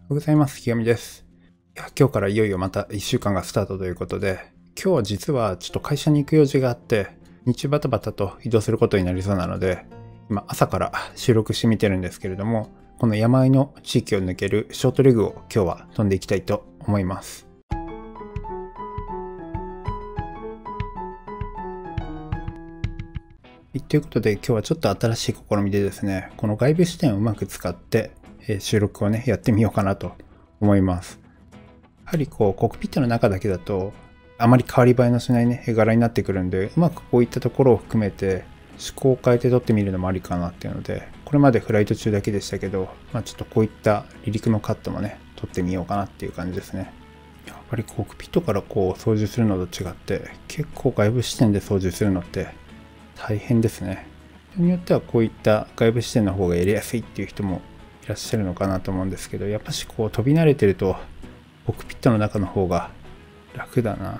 おはようございます。ひがみです。今日からいよいよまた1週間がスタートということで、今日は実はちょっと会社に行く用事があって、日中バタバタと移動することになりそうなので、今朝から収録してみてるんですけれども、この山あいの地域を抜けるショートレグを今日は飛んでいきたいと思います。ということで今日はちょっと新しい試みでですね、この外部視点をうまく使って収録をね、やってみようかなと思います。やはりコックピットの中だけだとあまり変わり映えのしないね、絵柄になってくるんで、うまくこういったところを含めて趣向を変えて撮ってみるのもありかなっていうので、これまでフライト中だけでしたけど、ちょっとこういった離陸のカットもね、撮ってみようかなっていう感じですね。やっぱりコックピットから操縦するのと違って、結構外部視点で操縦するのって大変ですね。人によってはこういった外部視点の方がやりやすいっていう人もいらっしゃるのかなと思うんですけど、やっぱし飛び慣れてるとコックピットの中の方が楽だな。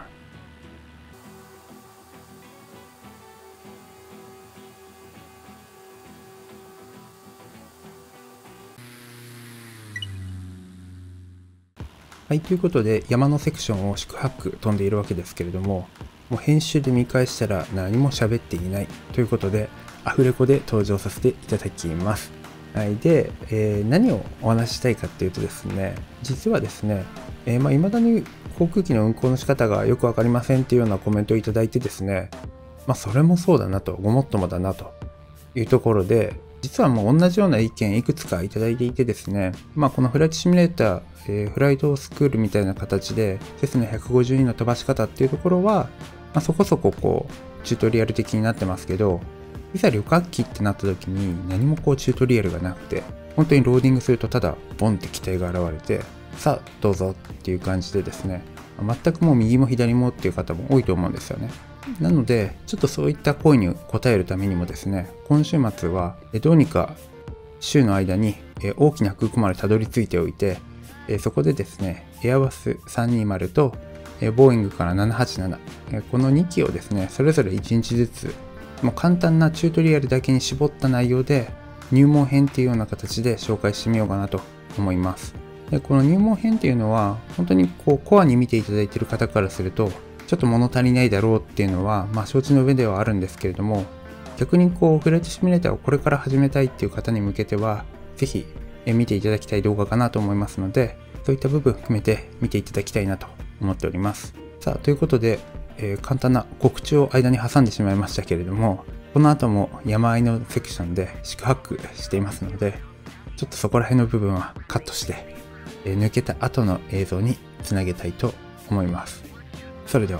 はい、ということで山のセクションを四苦八苦飛んでいるわけですけれども、もう編集で見返したら何も喋っていないということで、アフレコで登場させていただきます。はい、で、何をお話ししたいかっていうとですね、実はですね、未だに航空機の運航の仕方がよく分かりませんっていうようなコメントをいただいてですね、それもそうだなと、ごもっともだなというところで、実はもう同じような意見いくつかいただいていてですね、このフライトシミュレーター、フライトスクールみたいな形で、セスナ152の飛ばし方っていうところは、そこそこチュートリアル的になってますけど、いざ旅客機ってなった時に何もチュートリアルがなくて、本当にローディングするとただボンって機体が現れて、さあどうぞっていう感じでですね、全くもう右も左もっていう方も多いと思うんですよね。なのでちょっとそういった声に応えるためにもですね、今週末はどうにか週の間に大きな空港までたどり着いておいて、そこでですね、エアバス320とボーイングから787、この2機をですね、それぞれ1日ずつもう簡単なチュートリアルだけに絞った内容で入門編っていうような形で紹介してみようかなと思います。でこの入門編っていうのは本当にコアに見ていただいている方からするとちょっと物足りないだろうっていうのは承知の上ではあるんですけれども、逆にフライトシミュレーターをこれから始めたいっていう方に向けてはぜひ見ていただきたい動画かなと思いますので、そういった部分含めて見ていただきたいなと思っております。さあということで、簡単な告知を間に挟んでしまいましたけれども、この後も山あいのセクションで四苦八苦していますので、ちょっとそこら辺の部分はカットして抜けた後の映像につなげたいと思います。それでは。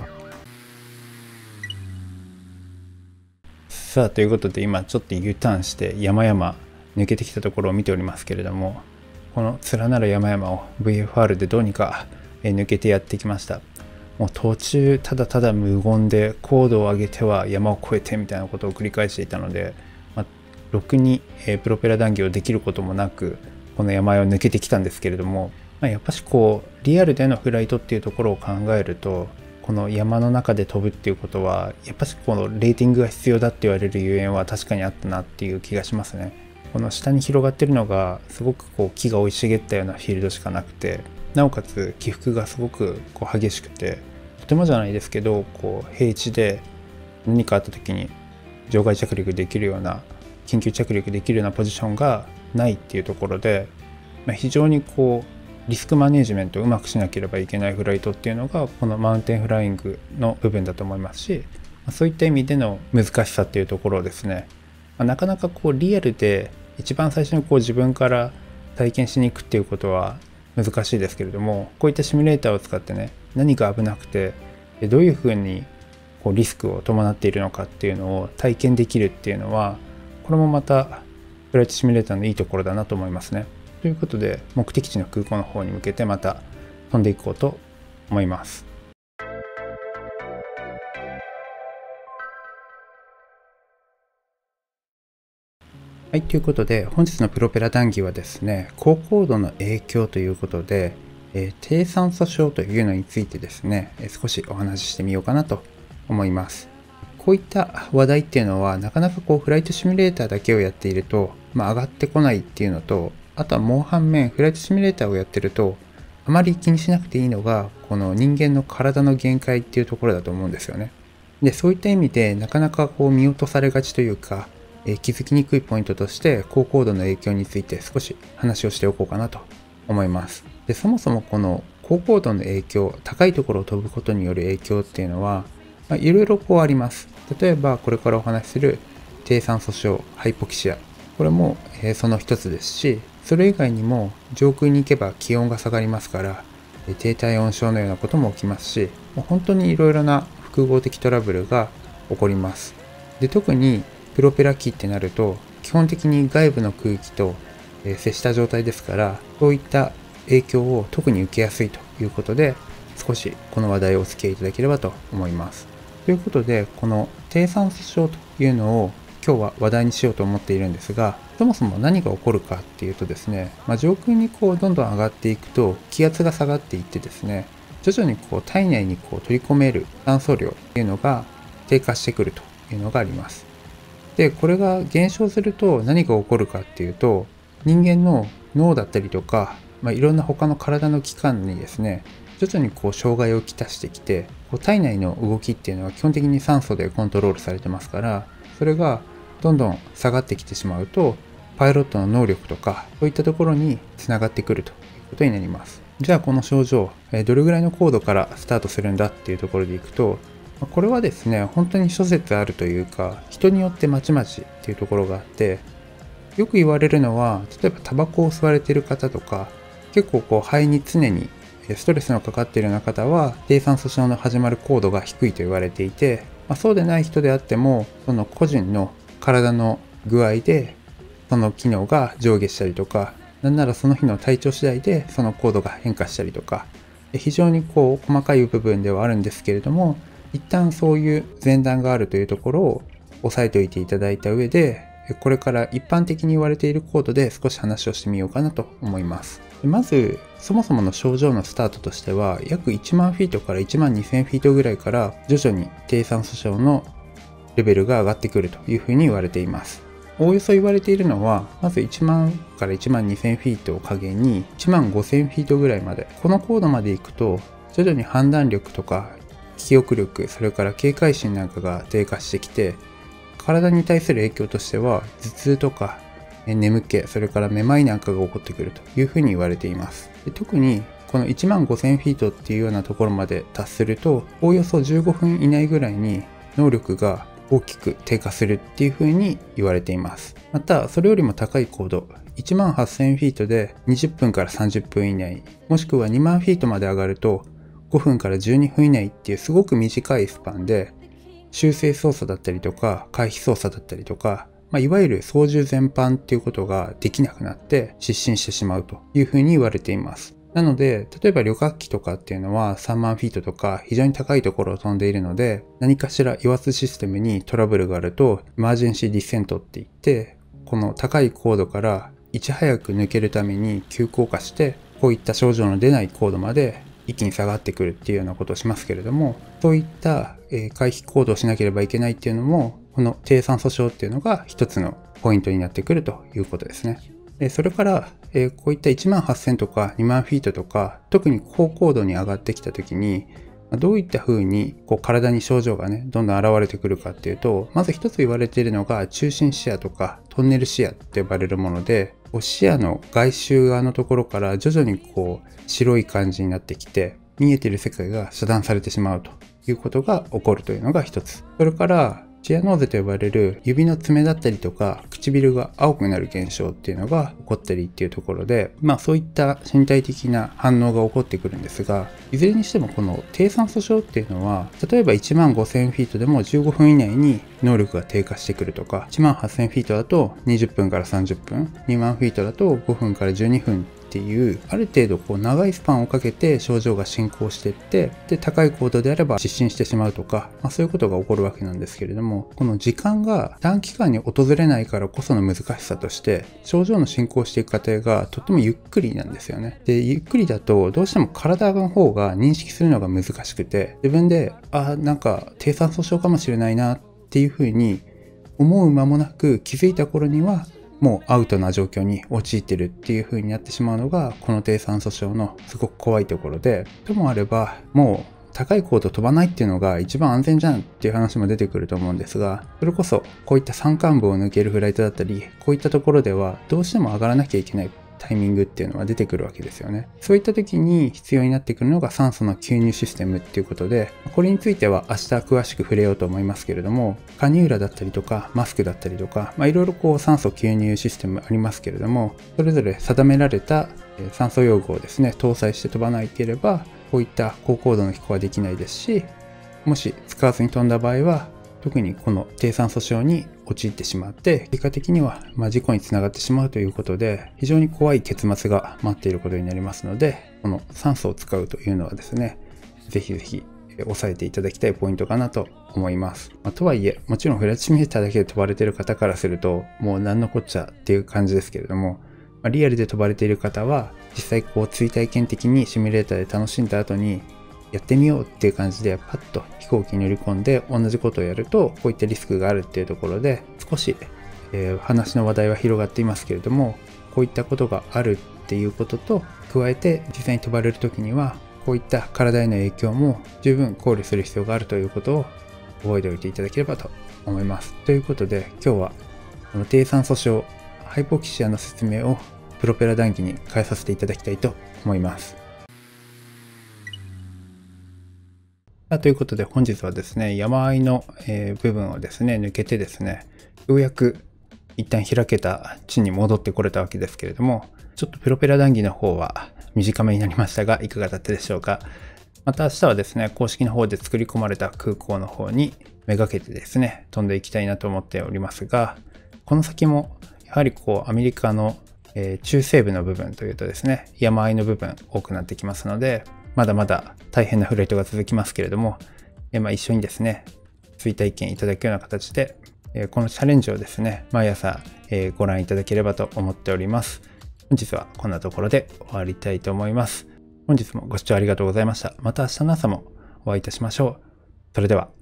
さあということで今ちょっと U ターンして山々抜けてきたところを見ておりますけれども、この連なる山々を VFR でどうにか抜けてやってきました。もう途中ただただ無言で高度を上げては山を越えてみたいなことを繰り返していたので、ろくにプロペラ談義をできることもなくこの山あいを抜けてきたんですけれども、やっぱしリアルでのフライトっていうところを考えると、この山の中で飛ぶっていうことはやっぱしレーティングが必要だって言われるゆえんは確かにあったなっていう気がしますね。この下に広がってるのがすごく木が生い茂ったようなフィールドしかなくて、なおかつ起伏がすごく激しくて、とてもじゃないですけど平地で何かあった時に場外着陸できるような、緊急着陸できるようなポジションがないっていうところで、非常にリスクマネジメントをうまくしなければいけないフライトっていうのがこのマウンテンフライングの部分だと思いますし、そういった意味での難しさっていうところをですね、なかなかリアルで一番最初に自分から体験しに行くっていうことは難しいですけれども、こういったシミュレーターを使ってね、何が危なくてどういうふうにリスクを伴っているのかっていうのを体験できるっていうのは、これもまたフライトシミュレーターのいいところだなと思いますね。ということで目的地の空港の方に向けてまた飛んでいこうと思います。はい、ということで本日のプロペラ談義はですね、高高度の影響ということで、低酸素症というのについてですね、少しお話ししてみようかなと思います。こういった話題っていうのはなかなかフライトシミュレーターだけをやっていると、上がってこないっていうのと、 あとはもう反面、フライトシミュレーターをやってると、あまり気にしなくていいのが、この人間の体の限界っていうところだと思うんですよね。で、そういった意味で、なかなか見落とされがちというか、気づきにくいポイントとして、高高度の影響について少し話をしておこうかなと思います。で、そもそもこの高高度の影響、高いところを飛ぶことによる影響っていうのは、いろいろあります。例えば、これからお話しする低酸素症、ハイポキシア。これも、その一つですし、それ以外にも上空に行けば気温が下がりますから、低体温症のようなことも起きますし、本当にいろいろな複合的トラブルが起こります。で、特にプロペラ機ってなると、基本的に外部の空気と接した状態ですから、そういった影響を特に受けやすいということで、少しこの話題をお付き合いいただければと思います。ということで、この低酸素症というのを今日は話題にしようと思っているんですが、そもそも何が起こるかっていうとですね、上空にどんどん上がっていくと気圧が下がっていってですね、徐々に体内に取り込める酸素量っていうのが低下してくるというのがあります。で、これが減少すると何が起こるかっていうと、人間の脳だったりとか、いろんな他の体の器官にですね、徐々に障害をきたしてきて、体内の動きっていうのは基本的に酸素でコントロールされてますから、それがどんどん下がってきてしまうと、パイロットの能力とか、そういったところにつながってくるということになります。じゃあこの症状、どれぐらいの高度からスタートするんだっていうところでいくと、これはですね、本当に諸説あるというか、人によってまちまちっていうところがあって、よく言われるのは、例えばタバコを吸われている方とか、結構肺に常にストレスのかかっているような方は、低酸素症の始まる高度が低いと言われていて、そうでない人であっても、その個人の体の具合で、その機能が上下したりとか、なんならその日の体調次第でその高度が変化したりとか、非常に細かい部分ではあるんですけれども、一旦そういう前段があるというところを押さえておいていただいた上で、これから一般的に言われている高度で少し話をしてみようかなと思います。まず、そもそもの症状のスタートとしては、約1万フィートから1万2000フィートぐらいから徐々に低酸素症のレベルが上がってくるというふうに言われています。おおよそ言われているのは、まず1万から1万2000フィートを下限に1万5000フィートぐらいまで、この高度まで行くと、徐々に判断力とか記憶力、それから警戒心なんかが低下してきて、体に対する影響としては、頭痛とか眠気、それからめまいなんかが起こってくるというふうに言われています。で、特にこの1万5000フィートっていうようなところまで達すると、おおよそ15分以内ぐらいに能力が大きく低下するっていうふうに言われています。また、それよりも高い高度、1万8000フィートで20分から30分以内、もしくは2万フィートまで上がると5分から12分以内っていうすごく短いスパンで、修正操作だったりとか、回避操作だったりとか、いわゆる操縦全般っていうことができなくなって失神してしまうというふうに言われています。なので、例えば旅客機とかっていうのは3万フィートとか非常に高いところを飛んでいるので、何かしら油圧システムにトラブルがあると、エマージェンシーディセントって言って、この高い高度からいち早く抜けるために急降下して、こういった症状の出ない高度まで一気に下がってくるっていうようなことをしますけれども、そういった回避行動をしなければいけないっていうのも、この低酸素症っていうのが一つのポイントになってくるということですね。それから、こういった1万8000とか2万フィートとか、特に高高度に上がってきたときに、どういった風に体に症状がね、どんどん現れてくるかっていうと、まず一つ言われているのが中心視野とかトンネル視野って呼ばれるもので、視野の外周側のところから徐々に白い感じになってきて、見えている世界が遮断されてしまうということが起こるというのが一つ。それから、チアノーゼと呼ばれる指の爪だったりとか唇が青くなる現象っていうのが起こったりっていうところで、そういった身体的な反応が起こってくるんですが、いずれにしてもこの低酸素症っていうのは、例えば1万5000フィートでも15分以内に能力が低下してくるとか、1万8000フィートだと20分から30分、2万フィートだと5分から12分っていう、ある程度長いスパンをかけて症状が進行していって、で、高い高度であれば失神してしまうとか、そういうことが起こるわけなんですけれども、この時間が短期間に訪れないからこその難しさとして、症状の進行していく過程がとってもゆっくりなんですよね。で、ゆっくりだとどうしても体の方が認識するのが難しくて、自分で、なんか低酸素症かもしれないなっていうふうに思う間もなく気づいた頃には、 もうアウトな状況に陥ってるっていう風になってしまうのが、この低酸素症のすごく怖いところで、ともあれば、もう高い高度飛ばないっていうのが一番安全じゃんっていう話も出てくると思うんですが、それこそこういった山間部を抜けるフライトだったり、こういったところではどうしても上がらなきゃいけないタイミングっていうのは出てくるわけですよね。そういった時に必要になってくるのが酸素の吸入システムっていうことで、これについては明日詳しく触れようと思いますけれども、カニューラだったりとかマスクだったりとか、いろいろ酸素吸入システムありますけれども、それぞれ定められた酸素用具をですね搭載して飛ばなければ、こういった高高度の飛行はできないですし、もし使わずに飛んだ場合は特にこの低酸素症に陥ってしまって、結果的には事故につながってしまうということで、非常に怖い結末が待っていることになりますので、この酸素を使うというのはですね、ぜひぜひ押さえていただきたいポイントかなと思います。とはいえ、もちろんフライトシミュレーターだけで飛ばれている方からすると、もう何のこっちゃっていう感じですけれども、リアルで飛ばれている方は、実際追体験的にシミュレーターで楽しんだ後に、やってみようっていう感じでパッと飛行機に乗り込んで同じことをやると、こういったリスクがあるっていうところで少し、話の話題は広がっていますけれども、こういったことがあるっていうことと加えて、実際に飛ばれる時にはこういった体への影響も十分考慮する必要があるということを覚えておいていただければと思います。ということで、今日はこの低酸素症ハイポキシアの説明をプロペラ談義に変えさせていただきたいと思います。ということで、本日はですね、山あいの部分をですね抜けてですね、ようやく一旦開けた地に戻ってこれたわけですけれども、ちょっとプロペラ談義の方は短めになりましたが、いかがだったでしょうか。また明日はですね、公式の方で作り込まれた空港の方にめがけてですね飛んでいきたいなと思っておりますが、この先もやはりアメリカの中西部の部分というとですね、山あいの部分多くなってきますので、まだまだ大変なフライトが続きますけれども、一緒にですね追体験いただくような形で、このチャレンジをですね毎朝ご覧いただければと思っております。本日はこんなところで終わりたいと思います。本日もご視聴ありがとうございました。また明日の朝もお会いいたしましょう。それでは。